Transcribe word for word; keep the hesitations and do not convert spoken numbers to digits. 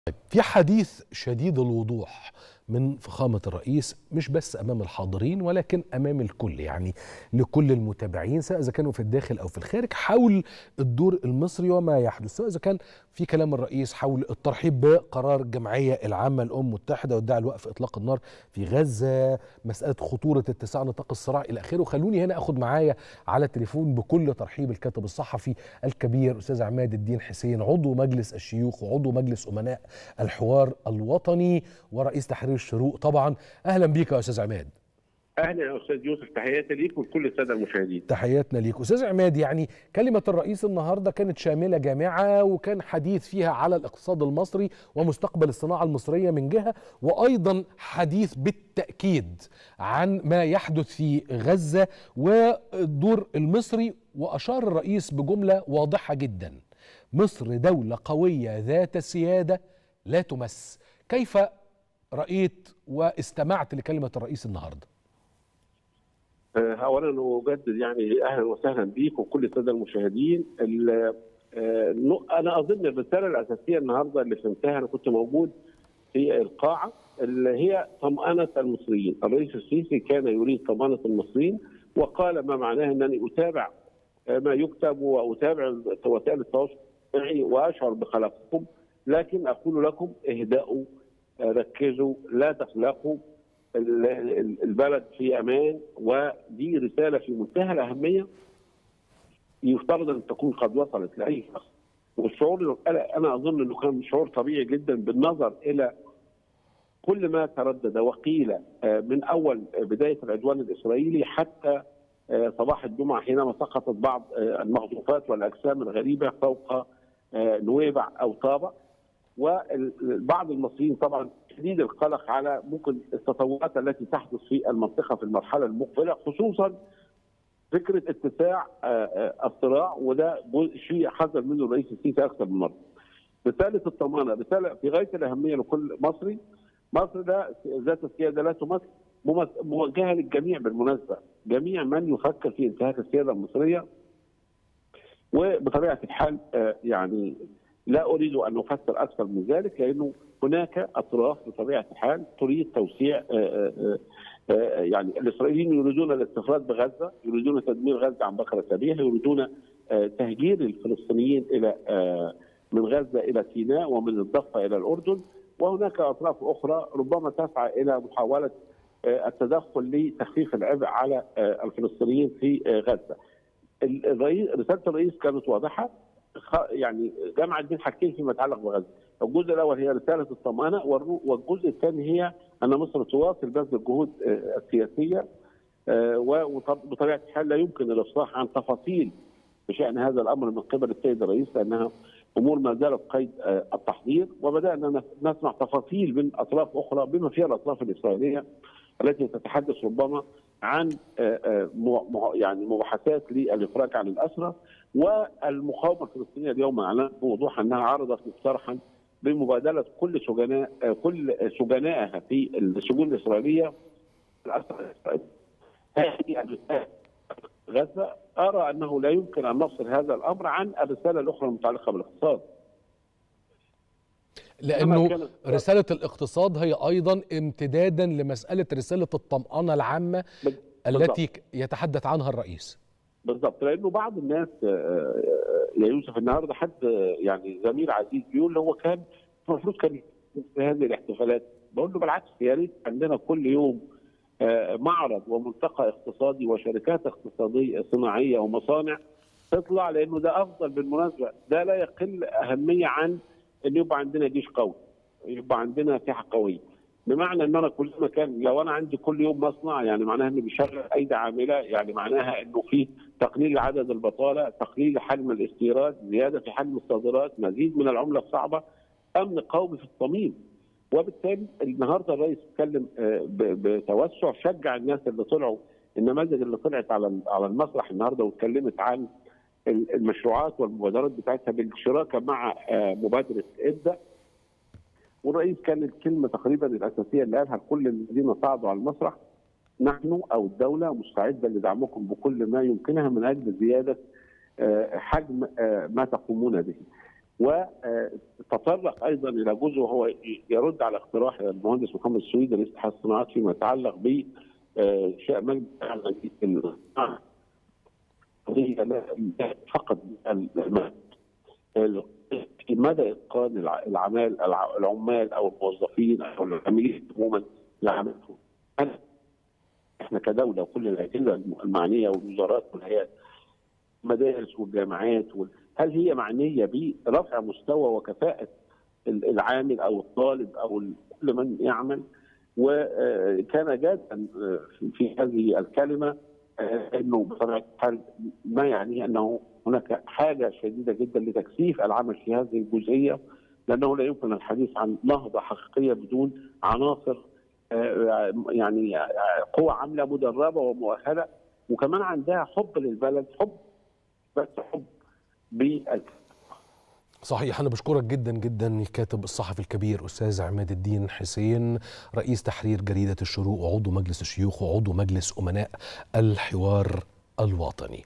في حديث شديد الوضوح من فخامة الرئيس مش بس أمام الحاضرين ولكن أمام الكل، يعني لكل المتابعين سواء إذا كانوا في الداخل أو في الخارج، حول الدور المصري وما يحدث، سواء إذا كان في كلام الرئيس حول الترحيب بقرار الجمعية العامة للأمم المتحدة وادعاء الوقف إطلاق النار في غزة، مسألة خطورة اتساع نطاق الصراع إلى آخره. خلوني هنا أخد معايا على التليفون بكل ترحيب الكاتب الصحفي الكبير أستاذ عماد الدين حسين، عضو مجلس الشيوخ وعضو مجلس أمناء الحوار الوطني ورئيس تحرير الشروق. طبعا اهلا بيك يا استاذ عماد. اهلا يا استاذ يوسف، تحياتي ليك ولكل الساده المشاهدين. تحياتنا ليك استاذ عماد. يعني كلمه الرئيس النهارده كانت شامله جامعه، وكان حديث فيها على الاقتصاد المصري ومستقبل الصناعه المصريه من جهه، وايضا حديث بالتاكيد عن ما يحدث في غزه والدور المصري. واشار الرئيس بجمله واضحه جدا: مصر دوله قويه ذات سياده لا تمس. كيف رأيت واستمعت لكلمة الرئيس النهارده؟ اولا اجدد يعني اهلا وسهلا بيك وكل الساده المشاهدين. انا اظن الرساله الاساسيه النهارده اللي فهمتها، انا كنت موجود في القاعه، اللي هي طمأنة المصريين. الرئيس السيسي كان يريد طمأنة المصريين، وقال ما معناه انني اتابع ما يكتب واتابع وسائل التواصل الاجتماعي واشعر بقلقكم، لكن اقول لكم اهدأوا، ركزوا، لا تقلقوا، البلد في امان. ودي رساله في منتهى الاهميه يفترض ان تكون قد وصلت لاي شخص. والشعور انا اظن انه كان شعور طبيعي جدا بالنظر الى كل ما تردد وقيل من اول بدايه العدوان الاسرائيلي حتى صباح الجمعه، حينما سقطت بعض المخطوفات والاجسام الغريبه فوق نويبع او طابا. وبعض المصريين طبعا شديد القلق على ممكن التطورات التي تحدث في المنطقه في المرحله المقبله، خصوصا فكره اتساع الصراع، وده شيء حذر منه الرئيس السيسي اكثر من مره. رساله الطمانه رساله في غايه الاهميه لكل مصري. مصر ده ذات السياده لا تمثل، موجهه للجميع بالمناسبه، جميع من يفكر في انتهاك السياده المصريه. وبطبيعه الحال يعني لا أريد أن أفسر أكثر من ذلك، لأنه هناك أطراف بطبيعة الحال تريد توسيع. يعني الإسرائيليين يريدون الاستفراد بغزة، يريدون تدمير غزة عن بكرة أبيها، يريدون تهجير الفلسطينيين إلى من غزة إلى سيناء ومن الضفة إلى الأردن. وهناك أطراف أخرى ربما تسعى إلى محاولة التدخل لتخفيف العبء على الفلسطينيين في غزة. الرئيس رسالة الرئيس كانت واضحة، يعني جمعت بين حاجتين فيما يتعلق بغزه. الجزء الاول هي رساله الطمانه، والجزء الثاني هي ان مصر تواصل بذل الجهود السياسيه، وبطبيعه الحال لا يمكن الافصاح عن تفاصيل بشان هذا الامر من قبل السيد الرئيس، لانها امور ما زالت قيد التحضير. وبدانا نسمع تفاصيل من اطراف اخرى بما فيها الاطراف الاسرائيليه التي تتحدث ربما عن يعني مباحثات للافراج عن الاسرى. والمقاومه الفلسطينيه اليوم اعلنت بوضوح انها عرضت مقترحا بمبادله كل سجناء كل سجنائها في السجون الاسرائيليه الاسرى الاسرائيليه. غزه ارى انه لا يمكن ان نفصل هذا الامر عن الرساله الاخرى المتعلقه بالاقتصاد، لأنه رسالة الاقتصاد هي أيضا امتدادا لمسألة رسالة الطمأنة العامة التي يتحدث عنها الرئيس. بالضبط، لأنه بعض الناس يا يوسف النهارده حد يعني زميل عزيز بيقول هو كان المفروض كان في هذه الاحتفالات. بقول له بالعكس، يا ريت عندنا كل يوم معرض وملتقى اقتصادي وشركات اقتصادية صناعية ومصانع تطلع، لأنه ده أفضل بالمناسبة. ده لا يقل أهمية عن ان يبقى عندنا جيش قوي، يبقى عندنا ساحه قويه. بمعنى ان انا كل مكان لو انا عندي كل يوم مصنع، يعني معناها انه بيشغل ايدي عامله، يعني معناها انه في تقليل عدد البطاله، تقليل حجم الاستيراد، زياده في حجم الصادرات، مزيد من العمله الصعبه، امن قومي في الصميم. وبالتالي النهارده الرئيس اتكلم بتوسع، شجع الناس اللي طلعوا، النماذج اللي طلعت على على المسرح النهارده واتكلمت عن المشروعات والمبادرات بتاعتها بالشراكه مع مبادره ابدا. والرئيس كان الكلمه تقريبا الاساسيه اللي قالها لكل الذين صعدوا على المسرح: نحن او الدوله مستعده لدعمكم بكل ما يمكنها من اجل زياده حجم ما تقومون به. وتطرق ايضا الى جزء وهو يرد على اقتراح المهندس محمد السويدي رئيس اتحاد الصناعات فيما يتعلق ب شاء مجلس قضيه لا فقط مدى اتقان العمال العمال او الموظفين او العاملين عموما لعملهم. احنا كدوله وكل الاجهزه المعنيه والوزارات والهيئات المدارس والجامعات، هل هي معنيه برفع مستوى وكفاءه العامل او الطالب او كل من يعمل؟ وكان جادا في هذه الكلمه انه بطبيعه الحال ما يعنيه انه هناك حاجه شديده جدا لتكثيف العمل في هذه الجزئيه، لانه لا يمكن الحديث عن نهضه حقيقيه بدون عناصر يعني قوى عامله مدربه ومؤهله وكمان عندها حب للبلد، حب بس حب بال صحيح. أنا بشكرك جدا جدا الكاتب الصحفي الكبير أستاذ عماد الدين حسين، رئيس تحرير جريدة الشروق وعضو مجلس الشيوخ وعضو مجلس أمناء الحوار الوطني.